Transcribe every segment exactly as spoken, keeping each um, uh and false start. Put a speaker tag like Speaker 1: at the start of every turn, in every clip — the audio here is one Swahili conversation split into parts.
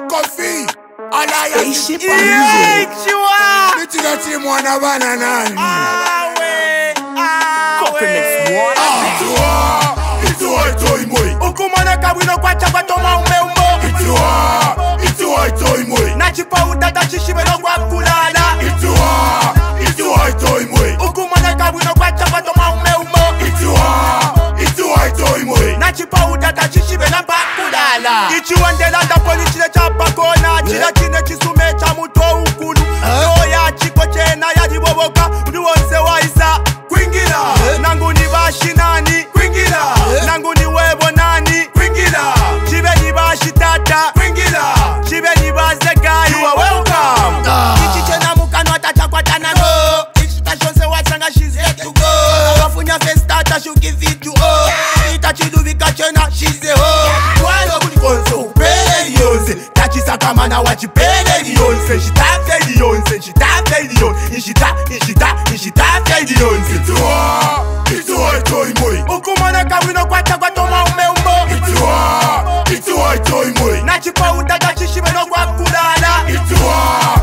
Speaker 1: Coffee Alliance
Speaker 2: Spaceship Music.
Speaker 1: Nichiga timu wana bana nani
Speaker 2: Awe Coffee Mix one
Speaker 1: Ituwa Ituwa itoi moi
Speaker 2: Ukumana kabwino kwa chakwa toma ume umbo
Speaker 1: Ituwa Ituwa itoi moi
Speaker 2: Nachipa utata shishibelo kwa kulala
Speaker 1: Ituwa Ituwa itoi moi
Speaker 2: Ukumana kabwino kwa chakwa toma ume umbo
Speaker 1: Ituwa Ituwa itoi moi
Speaker 2: Nachipa utata shishibelo kwa kulala Ichiwandela da poli chile chapa kona Chile chine chisume cha muto ukulu Noya chiko chena ya diboboka Nduonse wa isa Kwingila Nangu ni bashi nani Kwingila Nangu ni webo nani Kwingila Chibe ni bashi tata Kwingila Chibe ni baze gai You are welcome Ichi chena mukano atacha kwa tanango Ichi tashonse wasanga she's here to go Wafunya face tata she'll give it to all Ita chidu vika chena she's a hoe Walo kulikonso upele liyonse Tachi sakamana wachipele liyonse Shitafe liyonse Shitafe liyonse Ishita, ishita, ishitafe liyonse
Speaker 1: Ituwa Ituwa itoi moi
Speaker 2: Ukumana kawino kwa chakwa toma ume umbo
Speaker 1: Ituwa Ituwa itoi moi
Speaker 2: Nachipa utata shishibelo kwa kulala
Speaker 1: Ituwa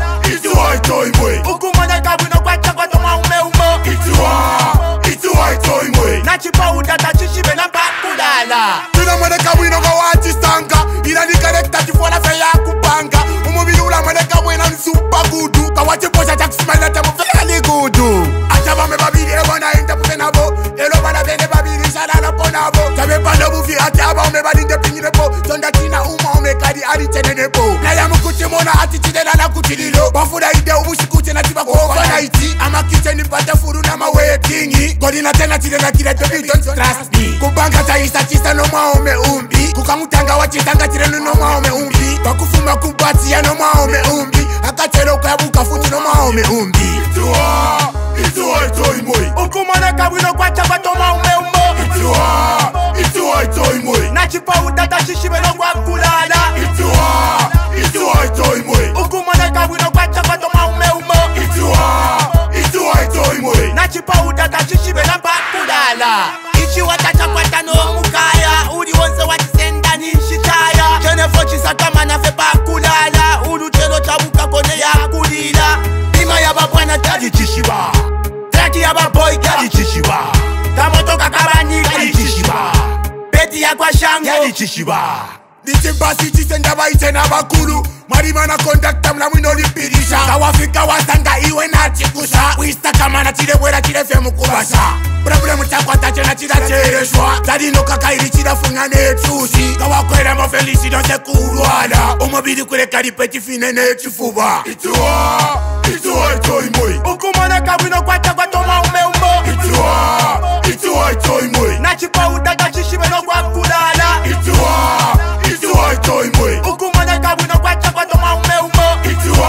Speaker 1: Ituwa itoi moi
Speaker 2: Ukumana kawino kwa chakwa toma ume umbo
Speaker 1: Ituwa Ituwa itoi moi
Speaker 2: Nachipa utata shishibelo kwa kulala
Speaker 1: Tuna mweneka wino kwa wati stanga Ila ni karekta kifuana feya kupanga Umubili ula mweneka wena ni super gudu Kawache posha chakusimana tamu feya ni gudu Achaba me babili ewa na inta putenabo Elo bana bene babili shada na ponabo Chabe pando bufi achaba ume balinde pinginepo Sonda tina uma ume kadi adi chenenepo Na ya mkuchi mona ati chidena na kuchililo Bafuda ide ubushi kuche na tiba kuhova na iti Ama kiche ni pata furu na mawe kingi Godina tena chidena kire tobi don't trust me Kubanga chaisa chisa no maume umbi Kukamutanga wachitanga chirenu no maume umbi Bakufuma kubati ya no maume umbi Akachelo kabuka futi no maume umbi Ituwa Ituwa itoi moi
Speaker 2: Ukumana kawino kwa chakwa toma ume umbo
Speaker 1: Ituwa Ituwa itoi moi
Speaker 2: Nachipa utata shishibelo kwa kulala
Speaker 1: Ituwa Ituwa itoi moi
Speaker 2: Ukumana kawino kwa chakwa toma ume umbo
Speaker 1: Ituwa Ituwa itoi moi
Speaker 2: Nachipa utata shishibelo kwa kulala Ichi watacha kwa tano mukaya Uli wonse watisenda ni shitaya Chene fochi sakama na fepa kulala Ulu chelo chabuka kone ya kulila Bima ya babwana tadi chishiba Traki ya baboy gadi chishiba Kamoto kakabani gadi chishiba Beti ya kwa shango gadi chishiba
Speaker 1: Nichimbasi chisenda baitena bakulu Marimana kondakta mla mwino lipirisha Kawafika wasanga iwe na chikusha Wista kamana chile wera chile fe mukubasha Problem chakwa tache na chila chereshwa Tadino kakairi chila funga netushi Kawakwera mo felisi donse kuruala Umobili kule karipeti fine nechifuba Ituwa Ituwa itoi moi
Speaker 2: Ukumana kawino kwa chakwa toma ume umbo
Speaker 1: Ituwa Ituwa itoi moi
Speaker 2: Nachipa utata shishibelo kwa kulala
Speaker 1: Ituwa Ituwa itoi moi
Speaker 2: Ukumana kawino kwa chakwa toma ume umbo
Speaker 1: Ituwa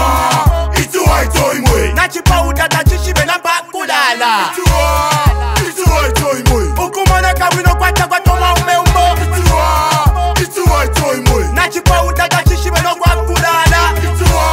Speaker 1: Ituwa itoi moi
Speaker 2: Nachipa utata shishibelo kwa kulala
Speaker 1: Ituwa Ituwa itoi moi
Speaker 2: Ukumana kawino kwa chakwa toma ume umbo
Speaker 1: Ituwa Ituwa itoi moi
Speaker 2: Nachipa utata shishibelo kwa kulala
Speaker 1: Ituwa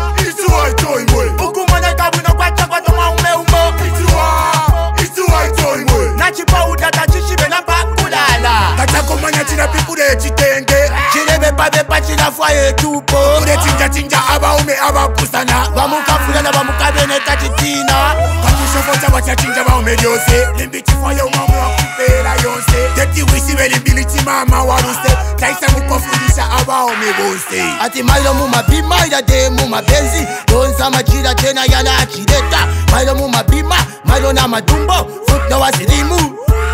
Speaker 1: Ituwa itoi moi
Speaker 2: Ukumana kawino kwa chakwa toma ume umbo
Speaker 1: Ituwa Ituwa itoi moi
Speaker 2: Nachipa utata shishibelo kwa kulala
Speaker 1: Kachako manya china pipure chitenge
Speaker 2: Chile bepa bepa chila fwaye tupo
Speaker 1: Ure chinja chinja aba ume aba pusana
Speaker 2: Bamuka fulana bamuka bene kachitina
Speaker 1: Kamusho focha wacha chinja ba ume yose Limbi chifoye umamu wa kupela yose Teti wisi veli mbili chimama waruse Kaisa mukofundisha aba ume bose
Speaker 2: Ati mailo muma bima ya de muma benzi Donza majira tena yana chileta Mailo muma bima, mailo na madumbo Foot na wasilimu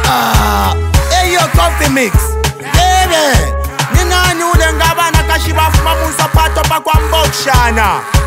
Speaker 2: Ah, Eyo Coffee Mix Baby Nina nyule ngaba na kashiba fuma musa pato pa kwa mbokshana